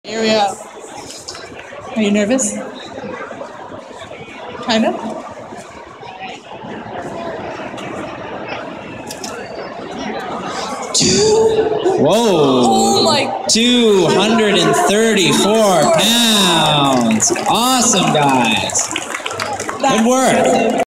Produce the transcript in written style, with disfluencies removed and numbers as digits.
Area. Are you nervous? Kind of? Whoa! Oh my! 234 pounds! Awesome, guys! Good work!